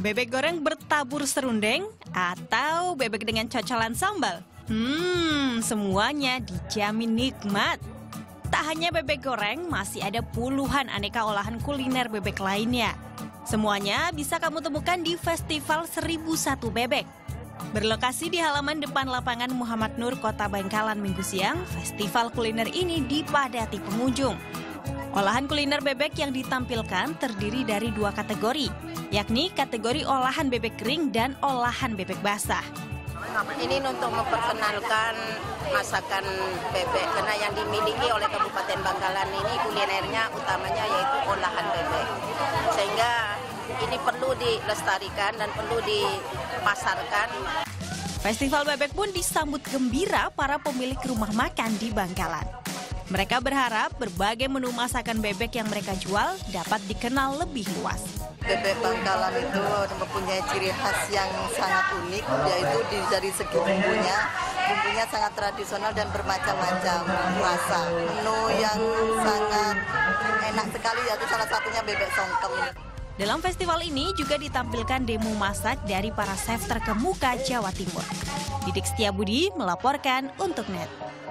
Bebek goreng bertabur serundeng atau bebek dengan cocolan sambal? Semuanya dijamin nikmat. Tak hanya bebek goreng, masih ada puluhan aneka olahan kuliner bebek lainnya. Semuanya bisa kamu temukan di Festival 1001 Bebek. Berlokasi di halaman depan lapangan Muhammad Nur, Kota Bangkalan Minggu siang, festival kuliner ini dipadati pengunjung. Olahan kuliner bebek yang ditampilkan terdiri dari dua kategori, yakni kategori olahan bebek kering dan olahan bebek basah. Ini untuk memperkenalkan masakan bebek, karena yang dimiliki oleh Kabupaten Bangkalan ini kulinernya utamanya yaitu olahan bebek. Sehingga ini perlu dilestarikan dan perlu dipasarkan. Festival bebek pun disambut gembira para pemilik rumah makan di Bangkalan. Mereka berharap berbagai menu masakan bebek yang mereka jual dapat dikenal lebih luas. Bebek Bangkalan itu mempunyai ciri khas yang sangat unik, yaitu dari segi bumbunya sangat tradisional dan bermacam-macam rasa. Menu yang sangat enak sekali yaitu salah satunya bebek songkem. Dalam festival ini juga ditampilkan demo masak dari para chef terkemuka Jawa Timur. Didik Setiabudi melaporkan untuk NET.